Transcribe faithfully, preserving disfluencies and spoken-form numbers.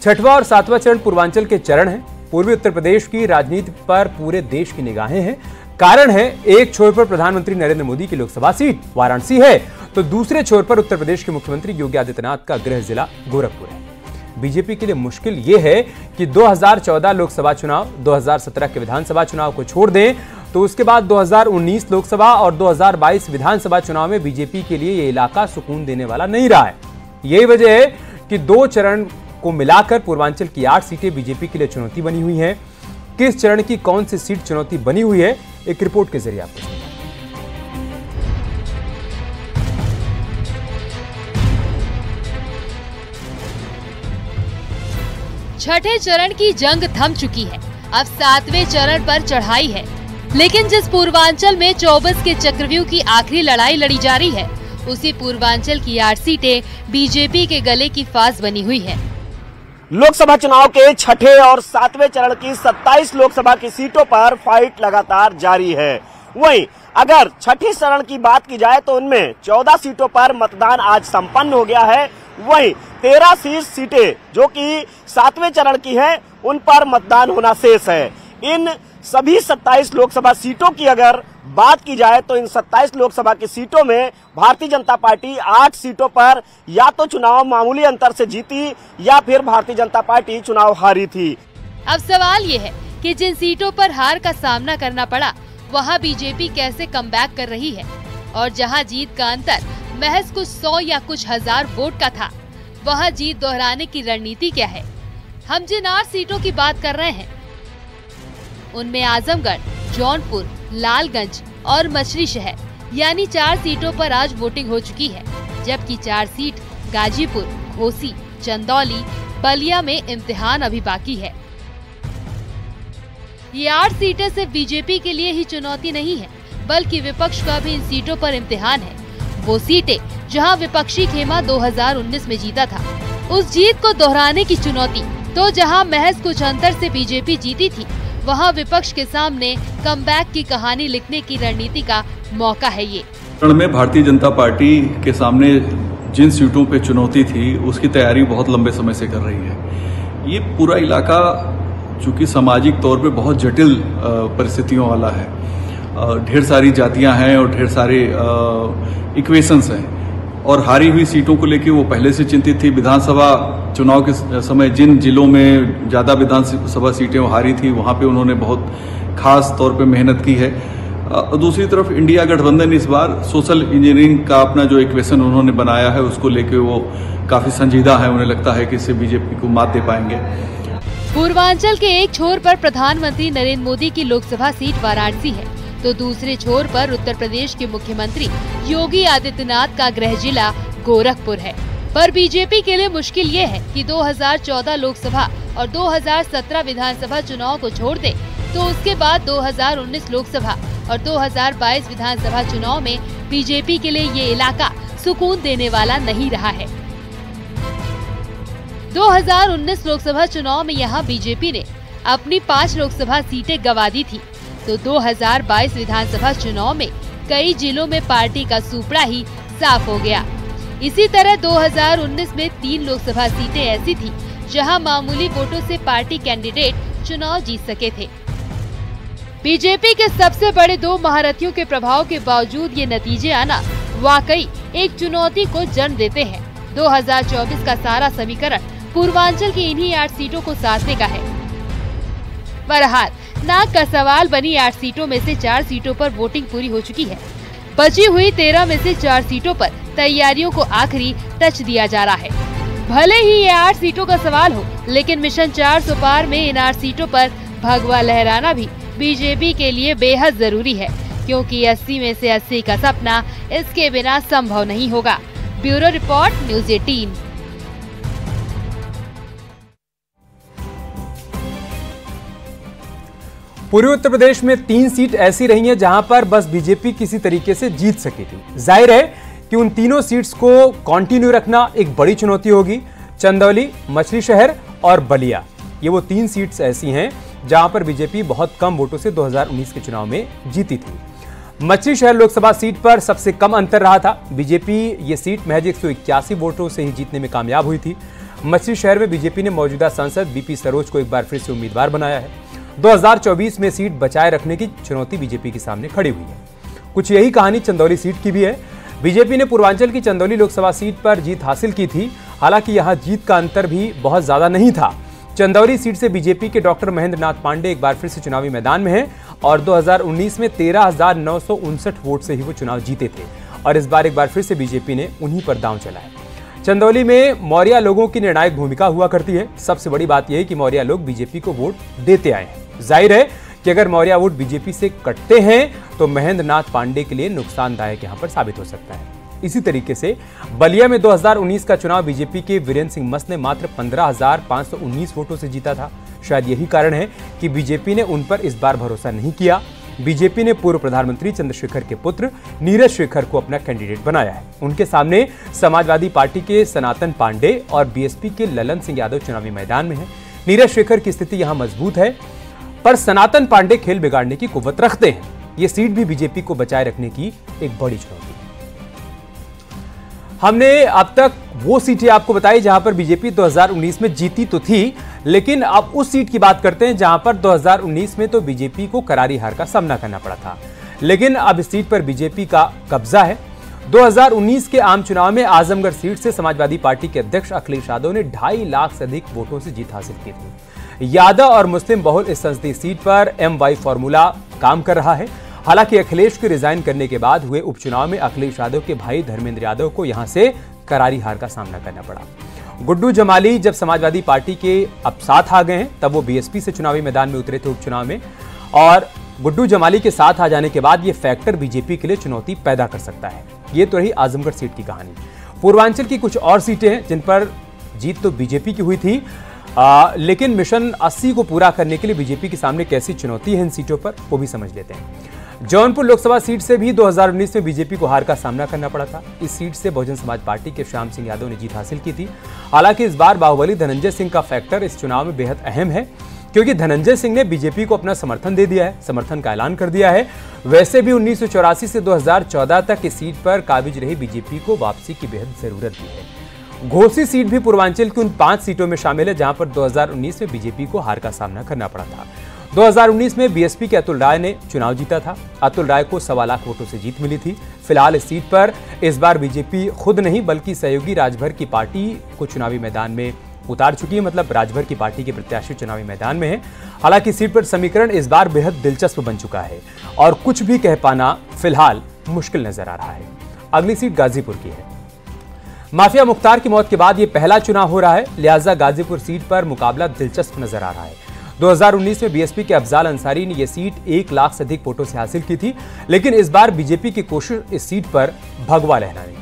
छठवां और सातवां चरण पूर्वांचल के चरण हैं। पूर्वी उत्तर प्रदेश की राजनीति पर पूरे देश की निगाहें हैं। कारण है, एक छोर पर प्रधानमंत्री नरेंद्र मोदी की लोकसभा सीट वाराणसी है, तो दूसरे छोर पर उत्तर प्रदेश के मुख्यमंत्री योगी आदित्यनाथ का गृह जिला गोरखपुर है। बीजेपी के लिए मुश्किल यह है कि दो हज़ार चौदह लोकसभा चुनाव, दो हज़ार सत्रह के विधानसभा चुनाव को छोड़ दें तो उसके बाद दो हज़ार उन्नीस लोकसभा और दो हज़ार बाईस विधानसभा चुनाव में बीजेपी के लिए यह इलाका सुकून देने वाला नहीं रहा है। यही वजह है कि दो चरण को मिलाकर पूर्वांचल की आठ सीटें बीजेपी के लिए चुनौती बनी हुई हैं। किस चरण की कौन सी सीट चुनौती बनी हुई है, एक रिपोर्ट के जरिए आपको सुनाएंगे। छठे चरण की जंग थम चुकी है, अब सातवें चरण पर चढ़ाई है। लेकिन जिस पूर्वांचल में चौबीस के चक्रव्यूह की आखिरी लड़ाई लड़ी जा रही है, उसी पूर्वांचल की आठ सीटें बीजेपी के गले की फांस बनी हुई है। लोकसभा चुनाव के छठे और सातवें चरण की सत्ताईस लोकसभा की सीटों पर फाइट लगातार जारी है। वहीं अगर छठी चरण की बात की जाए तो उनमें चौदह सीटों पर मतदान आज संपन्न हो गया है। वहीं तेरह शीर्ष सीटें जो कि सातवें चरण की हैं, उन पर मतदान होना शेष है। इन सभी सत्ताईस लोकसभा सीटों की अगर बात की जाए तो इन सत्ताईस लोकसभा की सीटों में भारतीय जनता पार्टी आठ सीटों पर या तो चुनाव मामूली अंतर से जीती या फिर भारतीय जनता पार्टी चुनाव हारी थी। अब सवाल ये है कि जिन सीटों पर हार का सामना करना पड़ा, वहां बीजेपी कैसे कमबैक कर रही है, और जहां जीत का अंतर महज कुछ सौ या कुछ हजार वोट का था, वहां जीत दोहराने की रणनीति क्या है। हम जिन आठ सीटों की बात कर रहे हैं उनमें आजमगढ़, जौनपुर, लालगंज और मछली शहर यानी चार सीटों पर आज वोटिंग हो चुकी है, जबकि चार सीट गाजीपुर, घोसी, चंदौली, बलिया में इम्तिहान अभी बाकी है। ये आठ सीटें सिर्फ बीजेपी के लिए ही चुनौती नहीं है, बल्कि विपक्ष का भी इन सीटों पर इम्तिहान है। वो सीटें जहां विपक्षी खेमा दो हज़ार उन्नीस में जीता था, उस जीत को दोहराने की चुनौती। तो जहां महज कुछ अंतर से बीजेपी जीती थी, वहां विपक्ष के सामने कमबैक की कहानी लिखने की रणनीति का मौका है। ये चरण में भारतीय जनता पार्टी के सामने जिन सीटों पे चुनौती थी, उसकी तैयारी बहुत लंबे समय से कर रही है। ये पूरा इलाका चूंकि सामाजिक तौर पे बहुत जटिल परिस्थितियों वाला है, ढेर सारी जातियां हैं और ढेर सारे इक्वेशंस हैं, और हारी हुई सीटों को लेकर वो पहले से चिंतित थी। विधानसभा चुनाव के समय जिन जिलों में ज्यादा विधानसभा सीटें हारी थी, वहां पे उन्होंने बहुत खास तौर पे मेहनत की है। दूसरी तरफ इंडिया गठबंधन इस बार सोशल इंजीनियरिंग का अपना जो इक्वेशन उन्होंने बनाया है, उसको लेकर वो काफी संजीदा है। उन्हें लगता है कि इससे बीजेपी को मात दे पाएंगे। पूर्वांचल के एक छोर पर प्रधानमंत्री नरेंद्र मोदी की लोकसभा सीट वाराणसी है, तो दूसरे छोर पर उत्तर प्रदेश के मुख्यमंत्री योगी आदित्यनाथ का गृह जिला गोरखपुर है। पर बीजेपी के लिए मुश्किल ये है कि दो हज़ार चौदह लोकसभा और दो हज़ार सत्रह विधानसभा चुनाव को छोड़ दे तो उसके बाद दो हज़ार उन्नीस लोकसभा और दो हज़ार बाईस विधानसभा चुनाव में बीजेपी के लिए ये इलाका सुकून देने वाला नहीं रहा है। दो हज़ार उन्नीस लोकसभा चुनाव में यहाँ बीजेपी ने अपनी पाँच लोकसभा सीटें गंवा दी थी, तो दो हज़ार बाईस विधानसभा चुनाव में कई जिलों में पार्टी का सुपड़ा ही साफ हो गया। इसी तरह दो हज़ार उन्नीस में तीन लोकसभा सीटें ऐसी थी जहां मामूली वोटों से पार्टी कैंडिडेट चुनाव जीत सके थे। बीजेपी के सबसे बड़े दो महारथियों के प्रभाव के बावजूद ये नतीजे आना वाकई एक चुनौती को जन्म देते हैं। दो हज़ार चौबीस का सारा समीकरण पूर्वांचल की इन्हीं आठ सीटों को साधने का है। बहरहाल नाक का सवाल बनी आठ सीटों में से चार सीटों पर वोटिंग पूरी हो चुकी है। बची हुई तेरह में से चार सीटों पर तैयारियों को आखिरी टच दिया जा रहा है। भले ही ये आठ सीटों का सवाल हो, लेकिन मिशन चार सौ पार में इन आठ सीटों पर भगवा लहराना भी बीजेपी के लिए बेहद जरूरी है, क्योंकि अस्सी में से अस्सी का सपना इसके बिना संभव नहीं होगा। ब्यूरो रिपोर्ट, न्यूज़ अठारह। पूर्वी उत्तर प्रदेश में तीन सीट ऐसी रही हैं जहां पर बस बीजेपी किसी तरीके से जीत सकी थी। जाहिर है कि उन तीनों सीट्स को कंटिन्यू रखना एक बड़ी चुनौती होगी। चंदौली, मछली शहर और बलिया, ये वो तीन सीट्स ऐसी हैं जहां पर बीजेपी बहुत कम वोटों से दो हज़ार उन्नीस के चुनाव में जीती थी। मछली शहर लोकसभा सीट पर सबसे कम अंतर रहा था। बीजेपी ये सीट महज एक सौ इक्यासी वोटों से ही जीतने में कामयाब हुई थी। मछली शहर में बीजेपी ने मौजूदा सांसद बीपी सरोज को एक बार फिर से उम्मीदवार बनाया है। दो हज़ार चौबीस में सीट बचाए रखने की चुनौती बीजेपी के सामने खड़ी हुई है। कुछ यही कहानी चंदौली सीट की भी है। बीजेपी ने पूर्वांचल की चंदौली लोकसभा सीट पर जीत हासिल की थी। हालांकि यहां जीत का अंतर भी बहुत ज्यादा नहीं था। चंदौली सीट से बीजेपी के डॉक्टर महेंद्र नाथ पांडे एक बार फिर से चुनावी मैदान में हैं और दो हज़ार उन्नीस में तेरह हजार नौ सौ उनसठ वोट से ही वो चुनाव जीते थे और इस बार एक बार फिर से बीजेपी ने उन्हीं पर दांव चलाया। चंदौली में मौर्या लोगों की निर्णायक भूमिका हुआ करती है। सबसे बड़ी बात यह है कि मौर्या लोग बीजेपी को वोट देते आए हैं। जाहिर है कि अगर मौर्या वोट बीजेपी से कटते हैं तो महेंद्र नाथ पांडे के लिए नुकसानदायक यहां पर साबित हो सकता है। इसी तरीके से बलिया में दो हज़ार उन्नीस का चुनाव बीजेपी के वीरेंद्र सिंह मस्त ने मात्र पंद्रह हजार पांच सौ उन्नीस वोटों से जीता था। शायद यही कारण है कि बीजेपी ने उन पर इस बार भरोसा नहीं किया। बीजेपी ने पूर्व प्रधानमंत्री चंद्रशेखर के पुत्र नीरज शेखर को अपना कैंडिडेट बनाया है। उनके सामने समाजवादी पार्टी के सनातन पांडे और बीएसपी के ललन सिंह यादव चुनावी मैदान में है। नीरज शेखर की स्थिति यहां मजबूत है, पर सनातन पांडे खेल बिगाड़ने की कुव्वत रखते हैं। ये सीट भी बीजेपी को बचाए रखने की एक बड़ी चुनौती है। हमने अब तक वो सीटें आपको बताई जहां पर बीजेपी दो हज़ार उन्नीस में जीती तो थी, लेकिन अब उस सीट की बात करते हैं जहां पर दो हज़ार उन्नीस में तो बीजेपी को करारी हार का सामना करना पड़ा था, लेकिन अब इस सीट पर बीजेपी का कब्जा है। दो हज़ार उन्नीस के आम चुनाव में आजमगढ़ सीट से समाजवादी पार्टी के अध्यक्ष अखिलेश यादव ने ढाई लाख से अधिक वोटों से जीत हासिल की थी। यादव और मुस्लिम बहुल इस संसदीय सीट पर एम वाई फॉर्मूला काम कर रहा है। हालांकि अखिलेश के रिजाइन करने के बाद हुए उपचुनाव में अखिलेश यादव के भाई धर्मेंद्र यादव को यहां से करारी हार का सामना करना पड़ा। गुड्डू जमाली जब समाजवादी पार्टी के अब साथ आ गए हैं तब वो बीएसपी से चुनावी मैदान में उतरे थे उपचुनाव में, और गुड्डू जमाली के साथ आ जाने के बाद ये फैक्टर बीजेपी के लिए चुनौती पैदा कर सकता है। ये तो रही आजमगढ़ सीट की कहानी। पूर्वांचल की कुछ और सीटें हैं जिन पर जीत तो बीजेपी की हुई थी, आ, लेकिन मिशन अस्सी को पूरा करने के लिए बीजेपी के सामने कैसी चुनौती है इन सीटों पर, वो भी समझ लेते हैं। जौनपुर लोकसभा सीट से भी दो हज़ार उन्नीस में बीजेपी को हार का सामना करना पड़ा था। इस सीट से बहुजन समाज पार्टी के श्याम सिंह यादव ने जीत हासिल की थी। हालांकि इस बार बाहुबली धनंजय सिंह का फैक्टर इस चुनाव में बेहद अहम है, क्योंकि धनंजय सिंह ने बीजेपी को अपना समर्थन दे दिया है, समर्थन का ऐलान कर दिया है। वैसे भी उन्नीस सौ चौरासी से दो हज़ार चौदह तक इस सीट पर काबिज रही बीजेपी को वापसी की बेहद जरूरत भी है। घोसी सीट भी पूर्वांचल की उन पांच सीटों में शामिल है जहां पर दो हज़ार उन्नीस में बीजेपी को हार का सामना करना पड़ा था। दो हज़ार उन्नीस में बीएसपी के अतुल राय ने चुनाव जीता था। अतुल राय को सवा लाख वोटों से जीत मिली थी। फिलहाल इस सीट पर इस बार बीजेपी खुद नहीं बल्कि सहयोगी राजभर की पार्टी को चुनावी मैदान में उतार चुकी है, मतलब राजभर की पार्टी के प्रत्याशी चुनावी मैदान में है। हालांकि सीट पर समीकरण इस बार बेहद दिलचस्प बन चुका है और कुछ भी कह पाना फिलहाल मुश्किल नजर आ रहा है। अगली सीट गाजीपुर की है। माफिया मुख्तार की मौत के बाद यह पहला चुनाव हो रहा है, लिहाजा गाजीपुर सीट पर मुकाबला दिलचस्प नजर आ रहा है। दो हज़ार उन्नीस में बीएसपी के अफजाल अंसारी ने यह सीट एक लाख से अधिक वोटों से हासिल की थी, लेकिन इस बार बीजेपी की कोशिश इस सीट पर भगवा लहराने की।